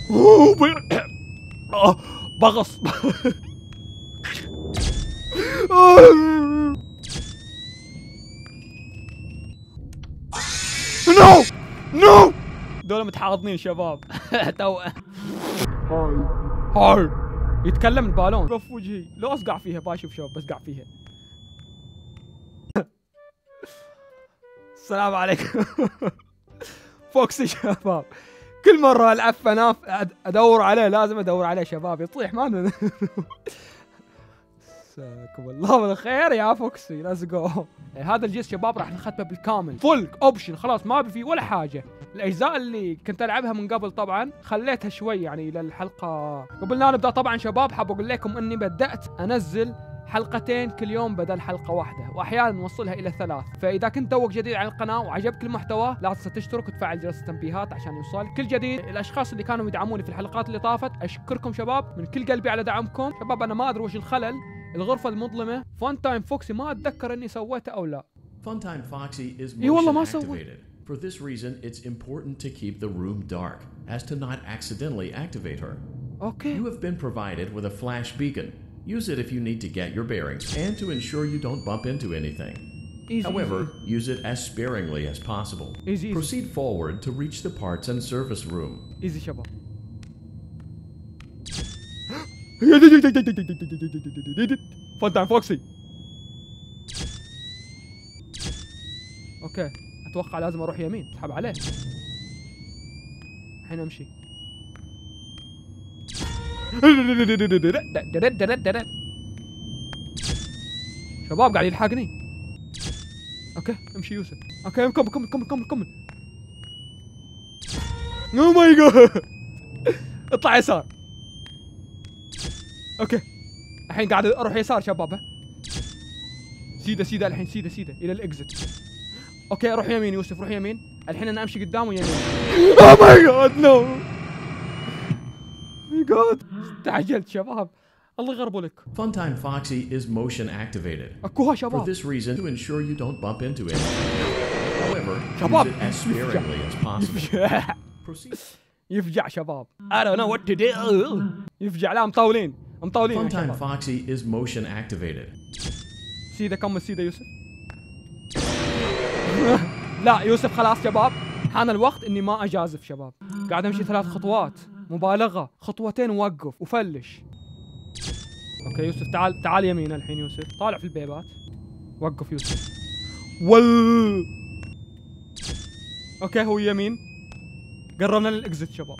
بغص. نو نو دول متحاضنين شباب. تو هاي يتكلم البالون. بف وجهي لو اصقع فيها باشوف شباب بسقع فيها. السلام عليكم. فوكسي شباب، كل مرة العب فناف ادور عليه، لازم ادور عليه شباب يطيح ما. مساكم الله بالخير يا فوكسي، ليتس جو. هذا الجزء شباب راح نختمه بالكامل فول اوبشن، خلاص ما بفي ولا حاجه. الاجزاء اللي كنت العبها من قبل طبعا خليتها شوي يعني للحلقه. قبل لا نبدا طبعا شباب حاب اقول لكم اني بدات انزل حلقتين كل يوم بدل حلقه واحده، واحيانا نوصلها الى 3. فاذا كنت توك جديد على القناه وعجبك المحتوى لا تنسى تشترك وتفعل جرس التنبيهات عشان يوصلك كل جديد. الاشخاص اللي كانوا يدعموني في الحلقات اللي طافت اشكركم شباب من كل قلبي على دعمكم شباب. انا ما ادري وش الخلل، الغرفة المظلمة فان تايم فوكسي ما اتذكر اني سويته او لا. Funtime Foxy is والله ما motion سويت. activated. For this reason, it's important to keep the room dark, as to not accidentally activate her. اوكي. You have been provided with a flash beacon. Use it if you need to get your bearings and to ensure you don't bump into anything. Easy, However, easy. use it as sparingly as possible. Easy. Proceed forward to reach the parts and service room. ايزي شباب. فان تايم فوكسي. اوكي اتوقع لازم اروح يمين اسحب عليه. الحين امشي. شباب قاعد يلحقني. اوكي امشي يوسف. اوكي كمل كمل كمل كمل كمل. او ماي جاد. اطلع يسار. اوكي الحين قاعد اروح يسار شباب. سيده سيده الحين سيده سيده الى الاكزت. اوكي روح يمين يوسف روح يمين. الحين انا امشي قدام ويمين. اوه ماي جاد نو ماي جاد استعجلت شباب الله يغربوا لك. Funtime Foxy is motion activated. اكوها For شباب. this reason, to ensure you don't bump into it. However, شباب. use it as sparingly as possible. Proceed. يفجع شباب. I don't know what to do. يفجع لا مطولين مطولين يا Funtime شباب. Foxy is motion activated. سيده كمل سيده يوسف. لا يوسف خلاص شباب حان الوقت اني ما اجازف شباب. قاعد امشي 3 خطوات مبالغه، خطوتين ووقف وفلش. اوكي يوسف تعال تعال يمين الحين يوسف طالع في البيبات. وقف يوسف. اوكي هو يمين. قربنا للاكزت شباب.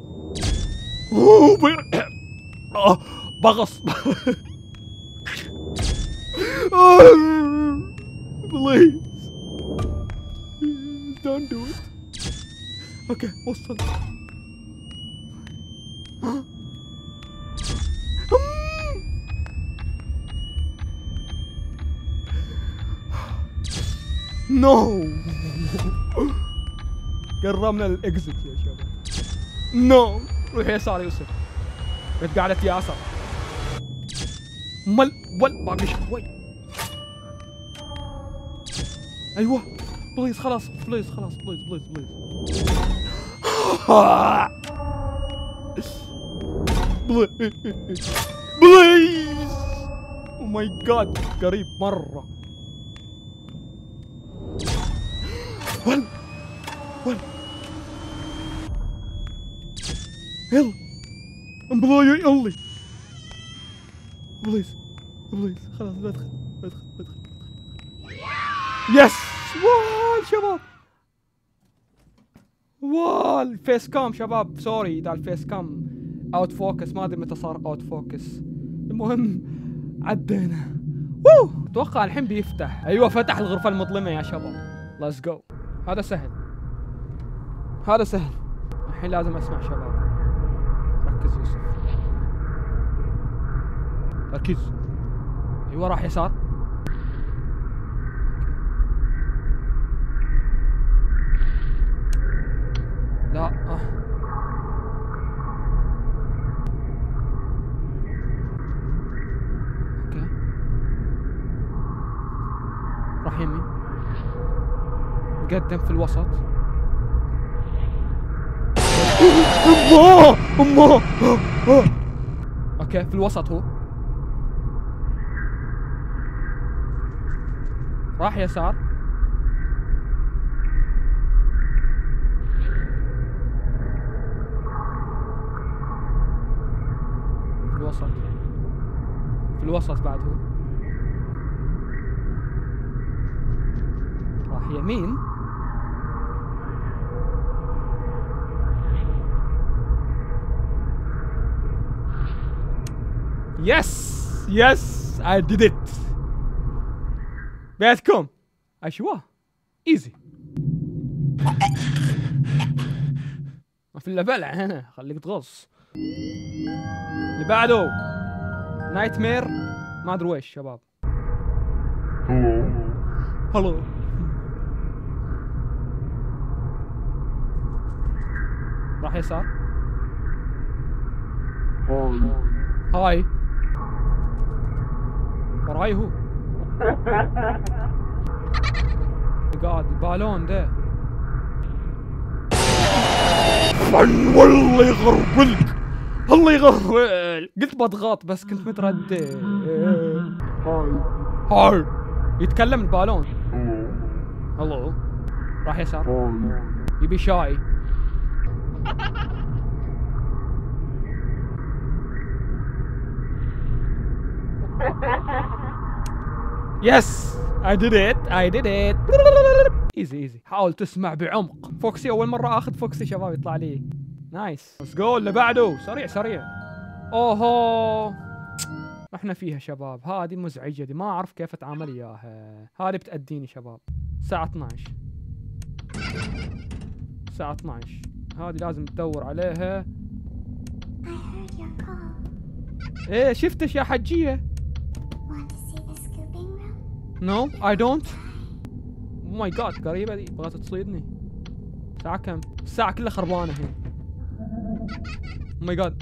بغص. بليز دونت دو ات. اوكي وصل. نو قربنا للاكزت يا شباب. نو روح يسار يوسف. قد قعدت ياسر. مل باقي شوي. ايوه بليز خلاص بليز خلاص بليز بليز بليز. بليز او ماي جاد قريب مره. ول يلا امبلاي يلا بليز بليز خلاص بدخل يس. وال شباب وال فيس كام شباب. سوري اذا الفيس كام اوت فوكس ما ادري متى صار اوت فوكس. المهم عدينا. اتوقع الحين بيفتح. ايوه فتح الغرفه المظلمه يا شباب. ليتس جو. هذا سهل هذا سهل. الحين لازم اسمع شباب. ركز يوسف تركيز. ايوه راح يسار. لا اوكي راح يمين. قدم في الوسط. امه امه. اوكي في الوسط هو. راح يسار. في الوسط. في الوسط بعد هو. راح يمين. يس يس I did it. بيتكم أشواه ايزي. ما في الا بلع هنا، خليك تغص. اللي بعده نايت مير ما ادري ويش شباب. هلو راح يسار. هاي وراي هو. قاعد البالون ده. والله يغربلك، الله يغربل. قلت بضغط بس كنت متردد. هاي يتكلم البالون. هلو راح يسار. يبي شاي. يس I did it I did it. ايزي ايزي. حاول تسمع بعمق. فوكسي اول مرة اخذ فوكسي شباب يطلع لي. نايس. ليتس جو اللي بعده. سريع سريع. اوهو احنا فيها شباب. هذه مزعجة دي، ما اعرف كيف اتعامل وياها. هذه بتأديني شباب. الساعة 12. الساعة 12 هذه لازم تدور عليها. ايه شفتش يا حجية؟ نو اي دونت. او ماي جاد قريبة دي بغت تصيدني. الساعة كم؟ الساعة كلها خربانة هنا. او ماي جاد.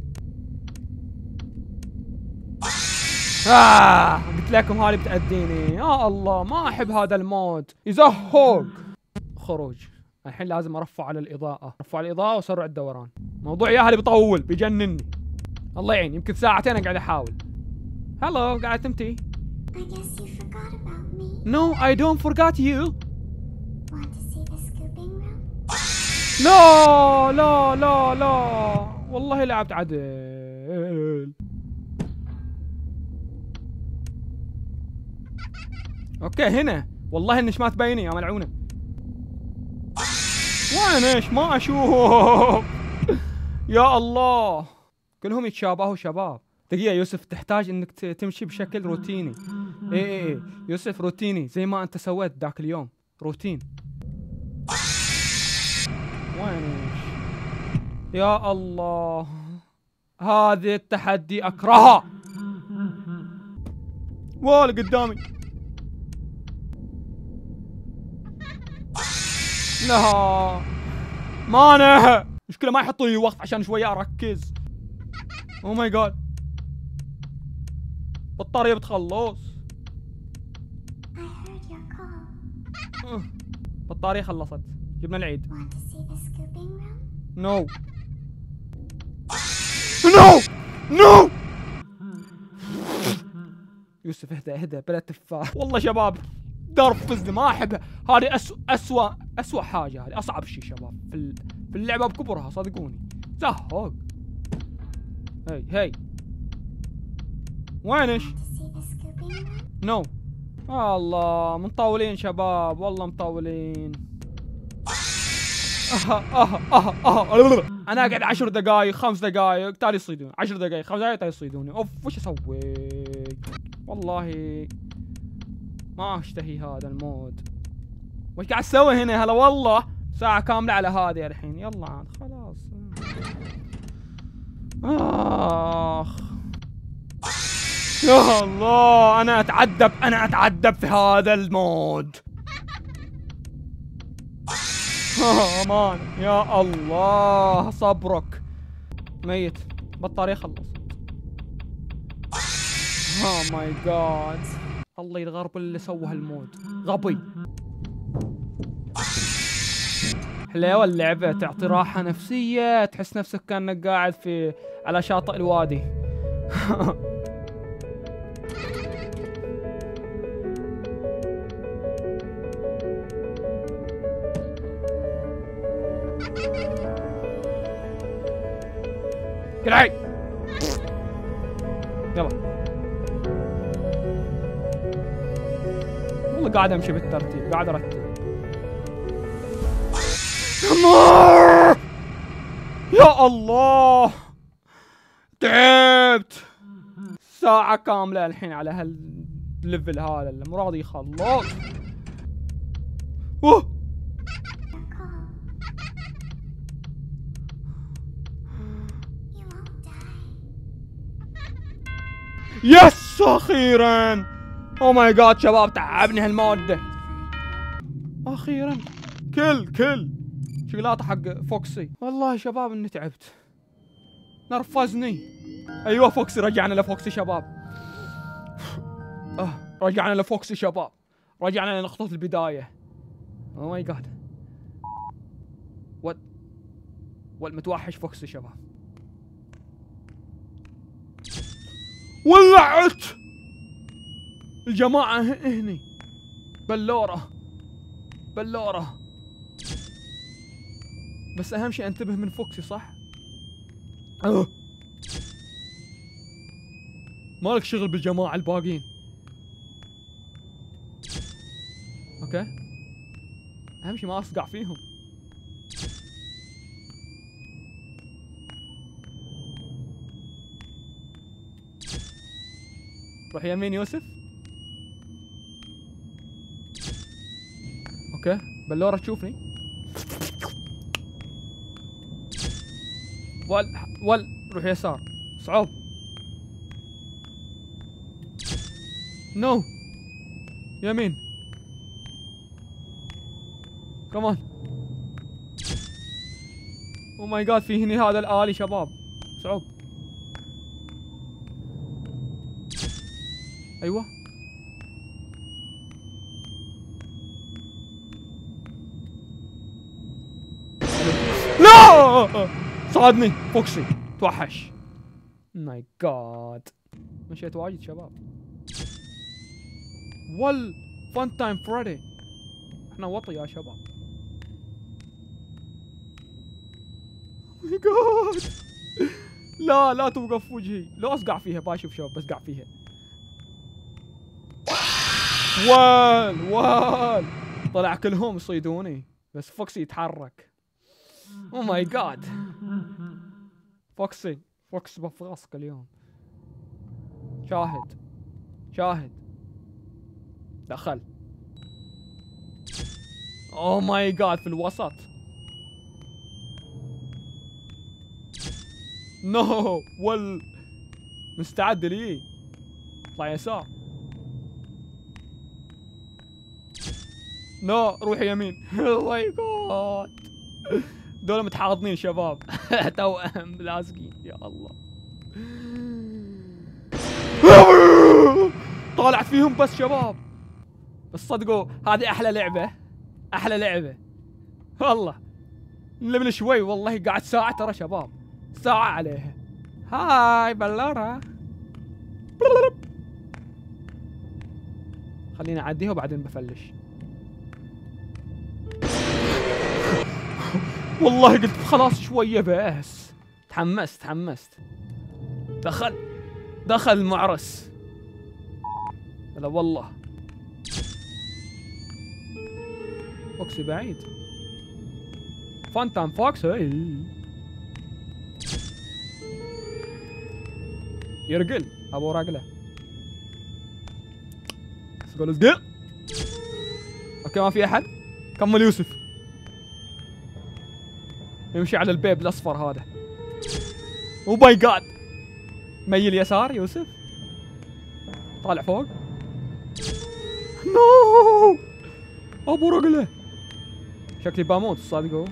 قلت لكم هذه بتأديني. يا الله ما احب هذا المود يزهق. خروج. الحين لازم ارفع على الإضاءة. ارفع الإضاءة واسرع الدوران. موضوع ياها اللي بيطول بيجنني. الله يعين يمكن ساعتين قاعد احاول. هلو قاعد تمتي. I guess you forgot about me. No, I don't forgot you. Want to see the scooping room? لا لا لا لا والله لعبت عدل. اوكي هنا والله انش ما تبيني يا ملعونة. وين ايش ما اشوف. يا الله كلهم يتشابهوا شباب. دقيقة يوسف تحتاج انك تمشي بشكل روتيني. ايه يوسف روتيني زي ما انت سويت ذاك اليوم. روتين. وين يا الله هذه التحدي اكرهها. ولا قدامي. لا ما انا مشكلة ما يحطوا لي وقت عشان شوية اركز. او ماي جاد بطارية بتخلص. بطارية خلصت. جبنا العيد. نو نو نو. يوسف اهدى اهدى بلا تفاح. والله شباب درفزني ما احبها. هذه اسوأ حاجة. هذه اصعب شيء شباب في اللعبة بكبرها صدقوني. زهق. هي وينش؟ نو. الله مطولين شباب والله مطولين. انا قاعد 10 دقائق 5 دقائق تالي يصيدون. 10 دقائق 5 دقائق تالي يصيدوني. اوف وش اسوي؟ والله ما اشتهي هذا المود. وش قاعد تسوي هنا؟ هلا والله ساعة كاملة على هذه الحين. يلا عاد خلاص. اخ يا الله انا اتعذب في هذا المود. امان يا الله صبرك. ميت بطارية خلصت. ماي جاد الله يتغرب اللي سوى هالمود غبي. حليوة اللعبة، تعطي راحة نفسية، تحس نفسك كأنك قاعد على شاطئ الوادي. قلعي يلا. والله قاعد امشي بالترتيب، قاعد ارتب. يا الله تعبت. ساعة كاملة الحين على هالليفل هذا اللي مو راضي يخلص. اوه You won't die. يس اخيرا. او ماي جاد شباب تعبني هالمادة اخيرا. كل شغلاته حق فوكسي. والله يا شباب اني تعبت، نرفزني. ايوه فوكسي، رجعنا لفوكسي شباب. رجعنا لفوكسي شباب، رجعنا لنقطة البداية. او ماي جاد والمتوحش فوكسي شباب. ولعت الجماعة هني. بلورة بس اهم شيء انتبه من فوكسي صح؟ مالك شغل بالجماعة الباقين. اوكي اهم شيء ما اصقع فيهم. روح يمين يوسف. اوكي بلورة تشوفني. روح يسار. صعب. نو يمين. كمان. او ماي جاد في هني هذا الآلي شباب صعب. ايوه لا صادني فوكسي توحش. ماي جاد مشيت واجد شباب. فان تايم فريدي. احنا وطي يا شباب. ماي جاد لا توقف وجهي. لو اصقع فيها باشوف شباب، بسقع فيها. طلع كلهم يصيدوني بس فوكسي يتحرك. او ماي جاد فوكسي بفغصك اليوم. شاهد دخل. او ماي جاد في الوسط. نو مستعد لي. اطلع يسار. نو روح يمين. او ماي جاد دول متحاضنين شباب. توأم لازقين يا الله. طالعت فيهم بس شباب. بس صدقوا هذه احلى لعبة والله. الليفل شوي والله قاعد ساعة ترى شباب، ساعة عليها. هاي بلورة. خليني اعديها وبعدين بفلش. والله قلت خلاص شوية بس. تحمست. دخل المعرس. لا والله فوكسي بعيد. فانتام فوكس يرقل ابو رقله. let's go. اوكي ما في احد. كمل يوسف يمشي على البيب الاصفر هذا. او ماي جاد ميل يسار يوسف. طالع فوق. نو ابو رقله شكلي بموت صدقوا.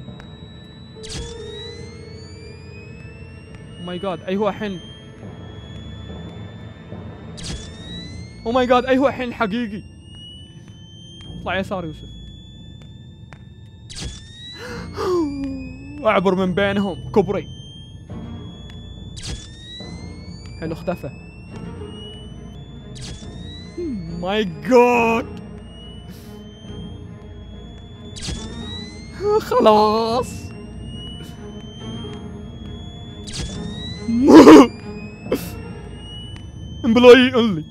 او ماي جاد اي هو الحين. او ماي جاد اي هو الحين الحقيقي. اطلع يسار يوسف. اعبر من بينهم كبري. حلو اختفى. ماي جاد خلاص. امبلاي اونلي.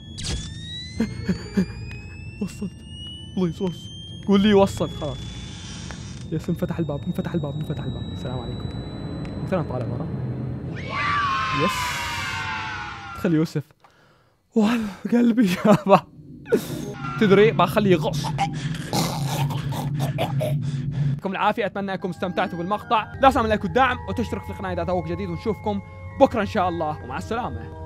وصلت بليز وصل. قول لي وصلت خلاص. يس انفتح الباب انفتح الباب انفتح الباب. السلام عليكم. مثلا طالع ورا. يس دخل يوسف. والله قلبي يابا. تدري بخليه يغص. يعطيكم العافيه، اتمنى انكم استمتعتوا بالمقطع. لا تنسوا اللايك والدعم وتشترك في القناه اذا توك جديد، ونشوفكم بكره ان شاء الله، ومع السلامه.